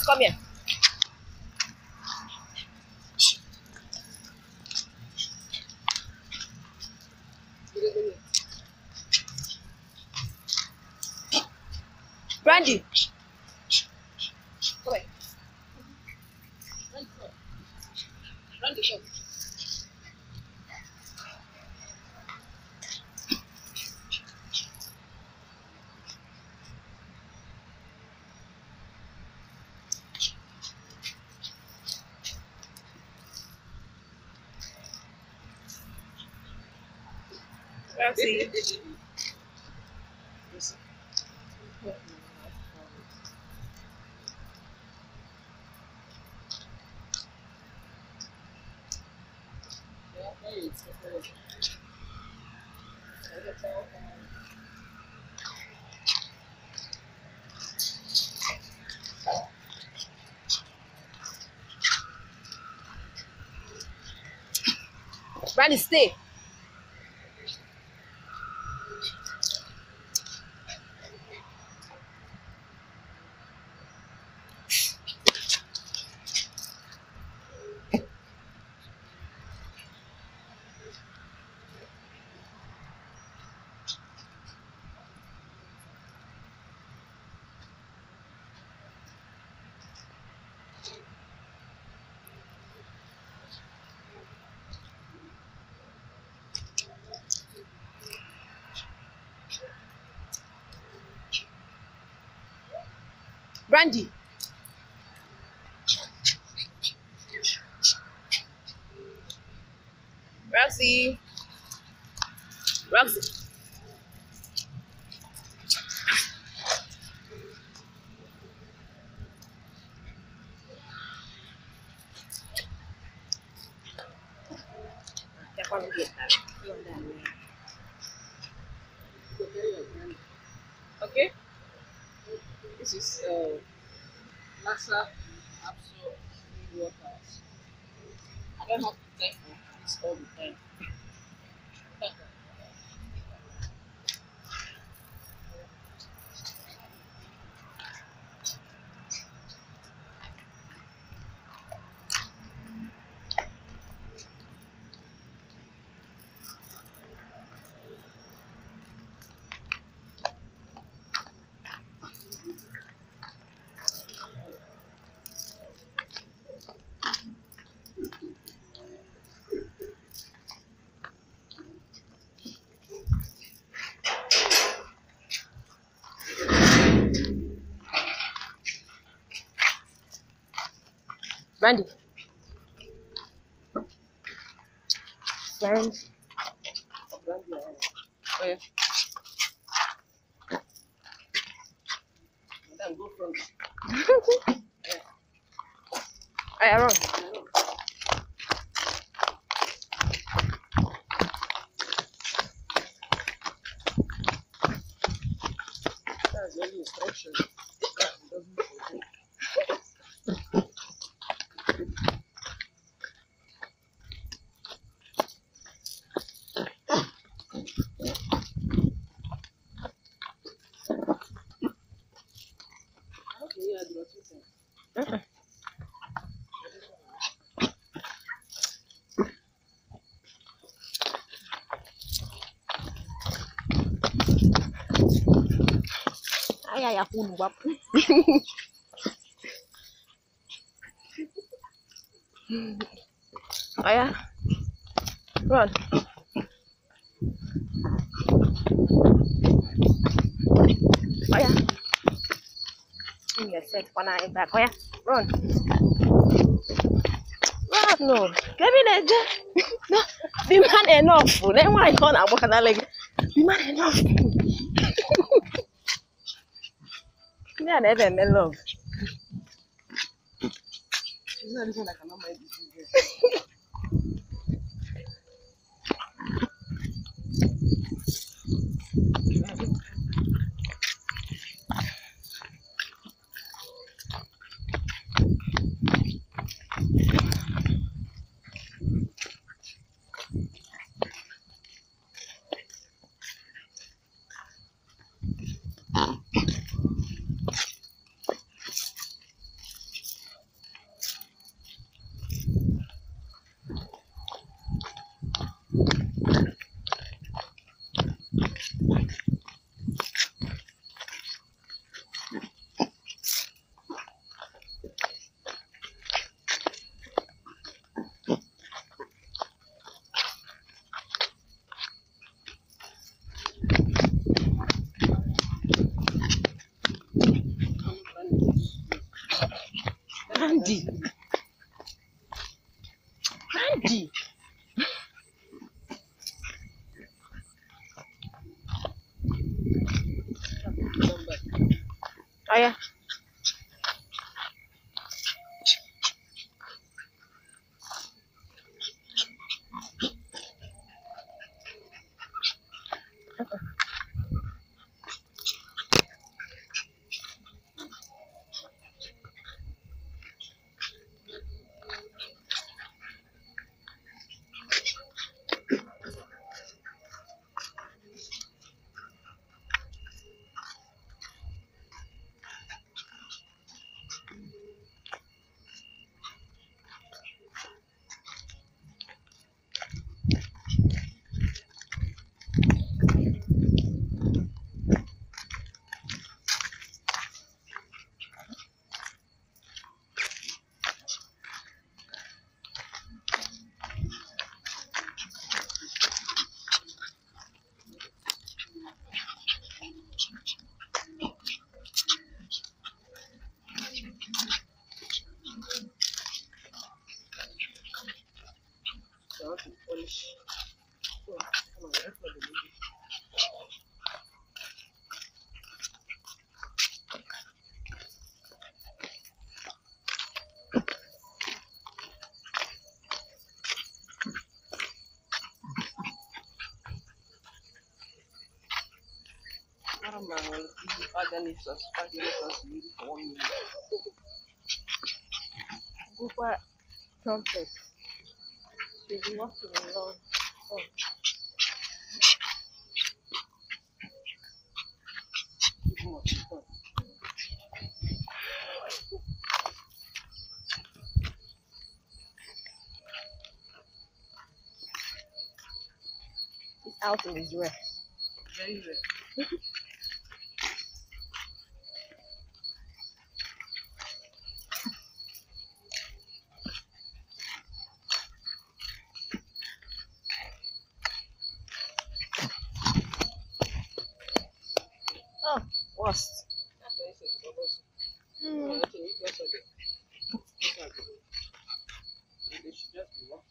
Come here. Brandy. Come here. Brandy, come. See. Brandy, stay. Brandy. Roxy. Roxy. Okay. This is Lhasa Apso waters. I don't have to take this all the time. Brandy. Brandy. Oh, yeah. Madam, go front. Yeah. I run. That's the only instruction. Ay, phone wap. Oh yeah, run. Oh yeah. In your set one eye back. Oh yeah, run. Run, no. Give me that. No, be man enough. Then why can't I walk that leg? Be man enough. Me and Evan, me love. She's not even like a normal baby. Andy. Andy. Oh yeah. I want to polish. Oh, come on, that's not the movie. I don't mind when you spaghetti sauce really for 1 minute. Go for trumpet. So you want to learn. Oh, too much. Oh. It's out in his way. Very well. Oh, worst. That's what I said. Mm. I think that's what they should just be worst.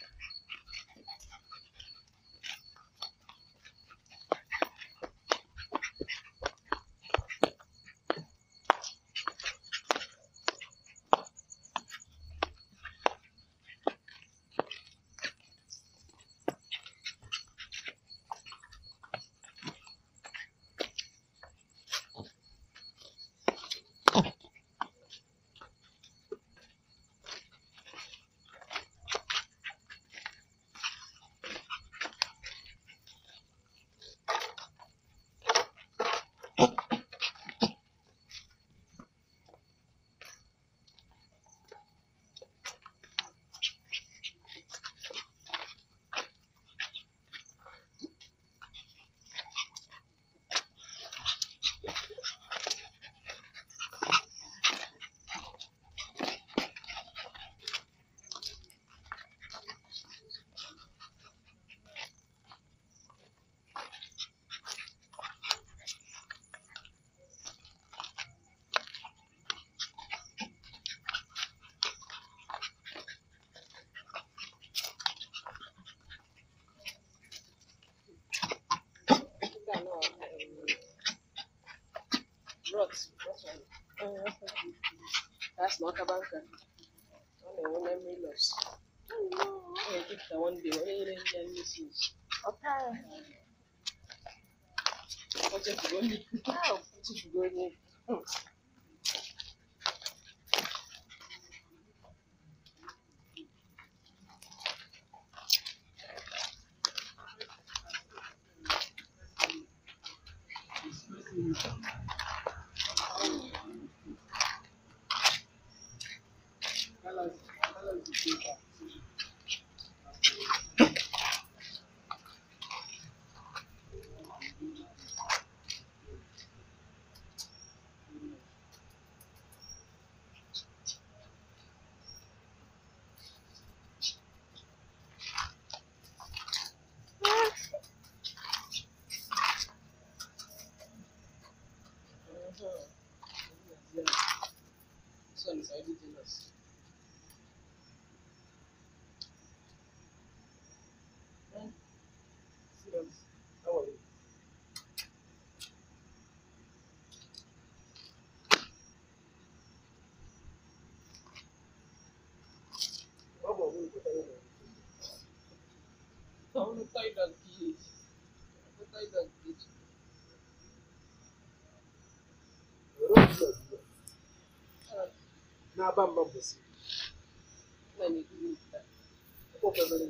Rocks. That's not a banker. One memory loss. I think the one day when you misses. Okay. What if you go in? What if you go in? This one is already jealous. Na bamba mbosi. When you do that. Okay,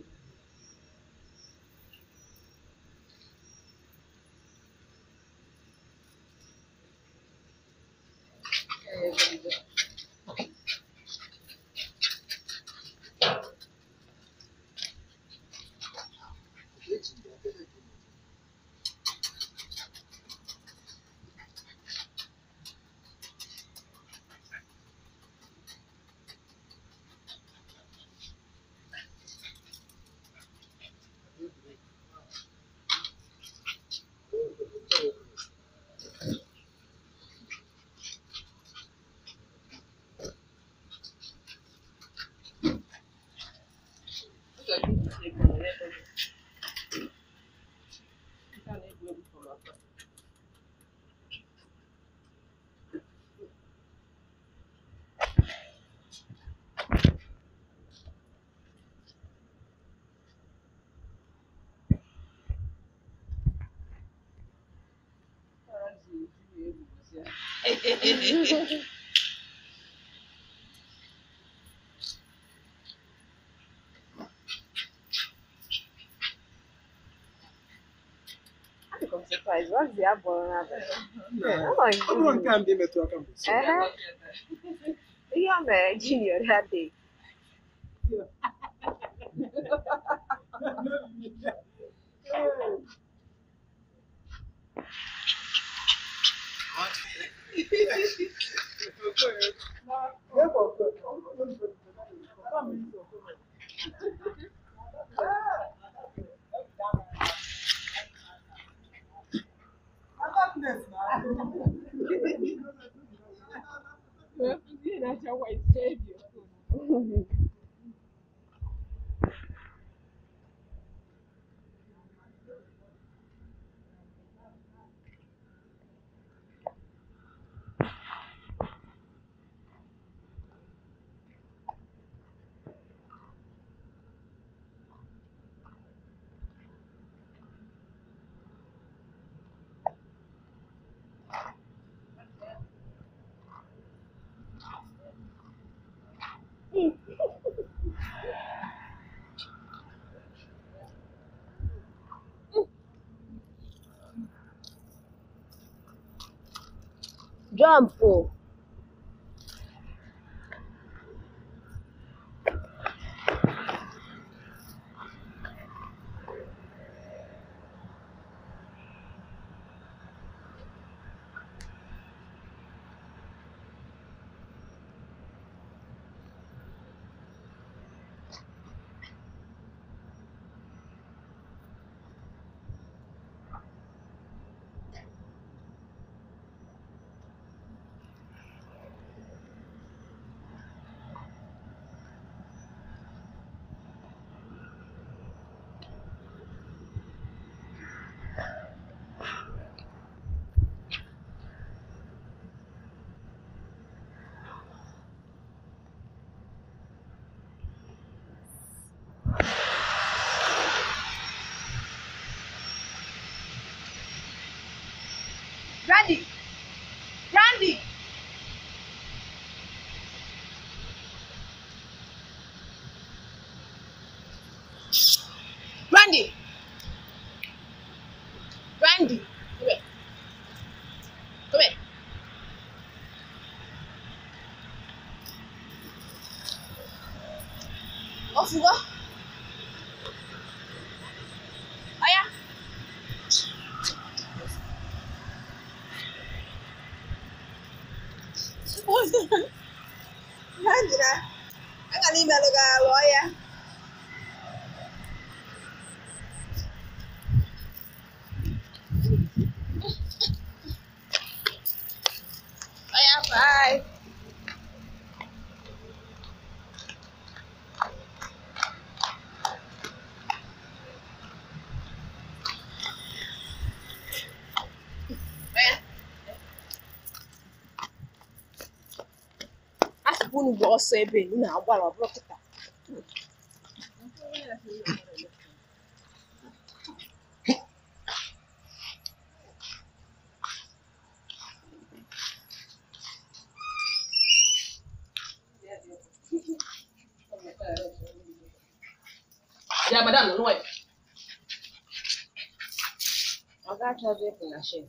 I'm surprised. What's the apple? I'm going to be met to a campus. Yeah, man, junior that day. That's your white savior. Jump. Oh. Randy! Randy! Randy! Randy! Come here. Come here. Off you go. Aya. Randy na. Ang kanina lugar Aya. Aya, bye. Asịkwa unu bụ ọsọ ebe unu na-agbara ọ bụrụ kịta. Yeah, madam, no way. I got to do it in a ship.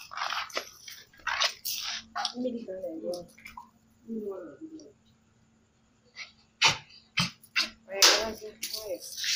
Me different. Wait,